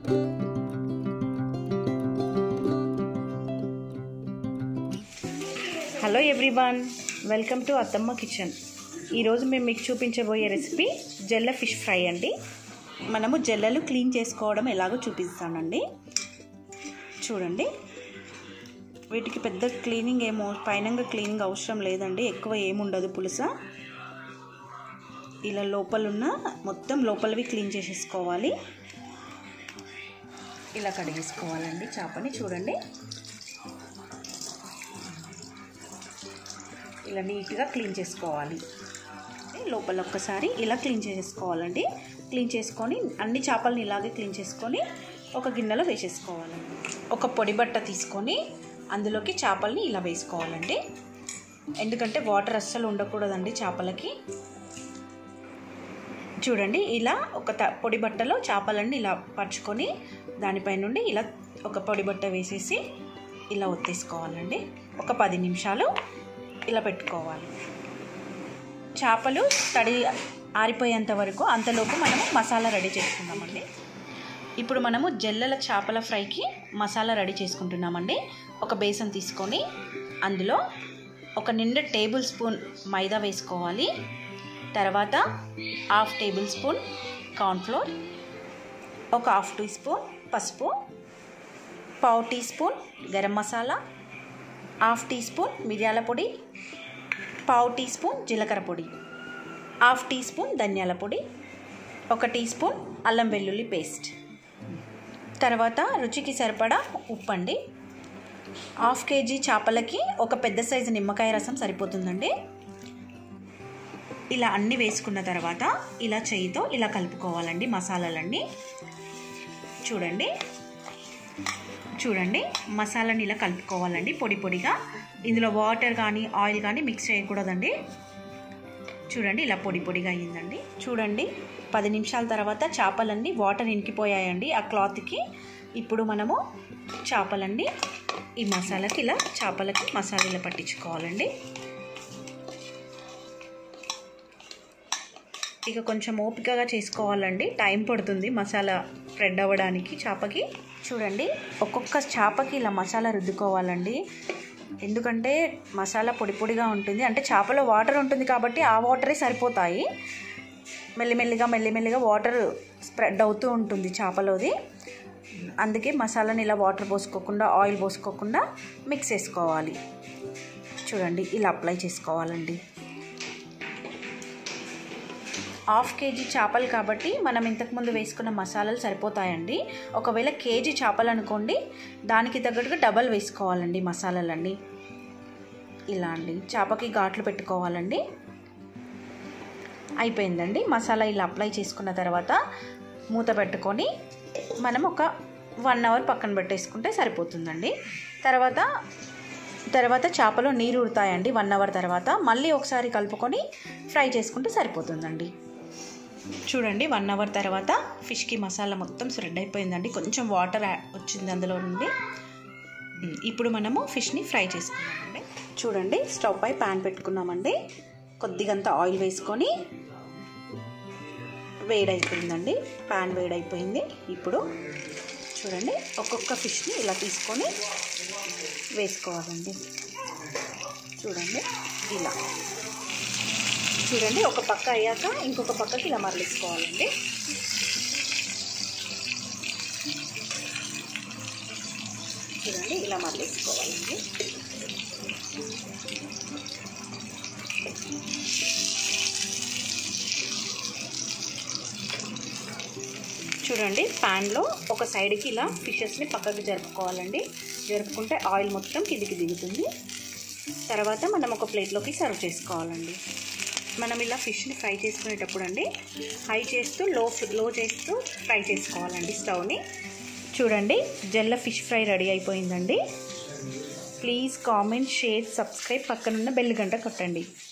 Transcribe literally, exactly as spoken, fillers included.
Hello everyone, welcome to Attamma kitchen. ఈరోజు మేము మీకు చూపించబోయే రెసిపీ జెల్ల ఫిష్ ఫ్రై అండి. మనము జెల్లలు క్లీన్ చేసుకోవడం ఎలాగో చూపిస్తానండి. చూడండి, వీటికి పెద్ద క్లీనింగ్ ఏమో పైనంగా క్లీనింగ్ అవసరం లేదండి, ఎక్కువ ఏముండదు పులుస. ఇలా లోపలున్న మొత్తం లోపలవి క్లీన్ చేసేసుకోవాలి. ఇలా కడిగేసుకోవాలండి చేపని. చూడండి, ఇలా నీట్గా క్లీన్ చేసుకోవాలి. లోపల ఒక్కసారి ఇలా క్లీన్ చేసేసుకోవాలండి. క్లీన్ చేసుకొని అన్ని చేపలని ఇలాగే క్లీన్ చేసుకొని ఒక గిన్నెలో వేసేసుకోవాలండి. ఒక పొడి బట్ట తీసుకొని అందులోకి చేపలని ఇలా వేసుకోవాలండి. ఎందుకంటే వాటర్ అస్సలు ఉండకూడదండి చేపలకి. చూడండి, ఇలా ఒక పొడి బట్టలో చేపలన్నీ ఇలా పరుచుకొని దానిపై నుండి ఇలా ఒక పొడి బట్ట వేసేసి ఇలా ఒత్తేసుకోవాలండి. ఒక పది నిమిషాలు ఇలా పెట్టుకోవాలి. చేపలు తడి ఆరిపోయేంత వరకు అంతలోపు మనము మసాలా రెడీ చేసుకుందామండి. ఇప్పుడు మనము జెల్లల చేపల ఫ్రైకి మసాలా రెడీ చేసుకుంటున్నామండి. ఒక బేసన్ తీసుకొని అందులో ఒక నిండు టేబుల్ స్పూన్ మైదా వేసుకోవాలి. తర్వాత హాఫ్ టేబుల్ స్పూన్ కార్న్ఫ్లోర్, ఒక హాఫ్ టీ స్పూన్ పసుపు, పావు teaspoon garam masala, half teaspoon మిరియాల పొడి, పావు టీ స్పూన్ జీలకర్ర పొడి, హాఫ్ టీ స్పూన్ ధనియాల పొడి, ఒక టీ స్పూన్ అల్లం వెల్లుల్లి పేస్ట్, తర్వాత రుచికి సరిపడా ఉప్పు అండి. హాఫ్ కేజీ చేపలకి ఒక పెద్ద సైజు నిమ్మకాయ రసం సరిపోతుందండి. ఇలా అన్నీ వేసుకున్న తర్వాత ఇలా చేయితో ఇలా కలుపుకోవాలండి మసాలాలన్నీ. చూడండి చూడండి మసాలాని ఇలా కలుపుకోవాలండి పొడి పొడిగా. ఇందులో వాటర్ కానీ ఆయిల్ కానీ మిక్స్ చేయకూడదండి. చూడండి, ఇలా పొడి పొడిగా అయ్యిందండి. చూడండి, పది నిమిషాల తర్వాత చేపలన్నీ వాటర్ ఇంకిపోయాయండి ఆ క్లాత్కి. ఇప్పుడు మనము చేపలన్నీ ఈ మసాలాకి ఇలా చేపలకి మసాలా ఇలా పట్టించుకోవాలండి. ఇక కొంచెం ఓపికగా చేసుకోవాలండి, టైం పడుతుంది మసాలా స్ప్రెడ్ అవ్వడానికి చేపకి. చూడండి, ఒక్కొక్క చేపకి ఇలా మసాలా రుద్దుకోవాలండి. ఎందుకంటే మసాలా పొడి పొడిగా ఉంటుంది, అంటే చేపలో వాటర్ ఉంటుంది కాబట్టి ఆ వాటరే సరిపోతాయి. మెల్లిమెల్లిగా మెల్లిమెల్లిగా వాటర్ స్ప్రెడ్ అవుతూ ఉంటుంది చేపలోది. అందుకే మసాలాని ఇలా వాటర్ పోసుకోకుండా ఆయిల్ పోసుకోకుండా మిక్స్ చేసుకోవాలి. చూడండి, ఇలా అప్లై చేసుకోవాలండి. హాఫ్ కేజీ చేపలు కాబట్టి మనం ఇంతకుముందు వేసుకున్న మసాలాలు సరిపోతాయండి. ఒకవేళ కేజీ చేపలు అనుకోండి, దానికి తగ్గట్టుగా డబల్ వేసుకోవాలండి మసాలాలన్నీ. ఇలా అండి చేపకి ఘాట్లు పెట్టుకోవాలండి. అయిపోయిందండి. మసాలా ఇలా అప్లై చేసుకున్న తర్వాత మూత పెట్టుకొని మనం ఒక వన్ అవర్ పక్కన పెట్టేసుకుంటే సరిపోతుందండి. తర్వాత తర్వాత చేపలో నీరు ఉడతాయండి. వన్ అవర్ తర్వాత మళ్ళీ ఒకసారి కలుపుకొని ఫ్రై చేసుకుంటే సరిపోతుందండి. చూడండి, వన్ అవర్ తర్వాత ఫిష్కి మసాలా మొత్తం స్ప్రెడ్ అయిపోయిందండి. కొంచెం వాటర్ వచ్చింది అందులో నుండి. ఇప్పుడు మనము ఫిష్ని ఫ్రై చేసుకున్నామండి. చూడండి, స్టవ్ పై ప్యాన్ పెట్టుకున్నామండి. కొద్దిగంత ఆయిల్ వేసుకొని వేడైపోయిందండి. ప్యాన్ వేడైపోయింది. ఇప్పుడు చూడండి, ఒక్కొక్క ఫిష్ని ఇలా తీసుకొని వేసుకోవాలండి. చూడండి, ఇలా చూడండి, ఒక పక్క అయ్యాక ఇంకొక పక్కకి ఇలా మరలించుకోవాలండి. చూడండి, ఇలా మరలించుకోవాలండి. చూడండి, ప్యాన్లో ఒక సైడ్కి ఇలా ఫిషెస్ని పక్కకి జరుపుకోవాలండి. జరుపుకుంటే ఆయిల్ మొత్తం కిందికి దిగుతుంది. తర్వాత మనం ఒక ప్లేట్లోకి సర్వ్ చేసుకోవాలండి. మనం ఇలా ఫిష్ని ఫ్రై చేసుకునేటప్పుడు అండి హై చేస్తూ లో లో చేస్తూ ఫ్రై చేసుకోవాలండి స్టవ్ని. చూడండి, జెల్ల ఫిష్ ఫ్రై రెడీ అయిపోయిందండి. ప్లీజ్ కామెంట్, షేర్, సబ్స్క్రైబ్, పక్కనున్న బెల్ గంట కొట్టండి.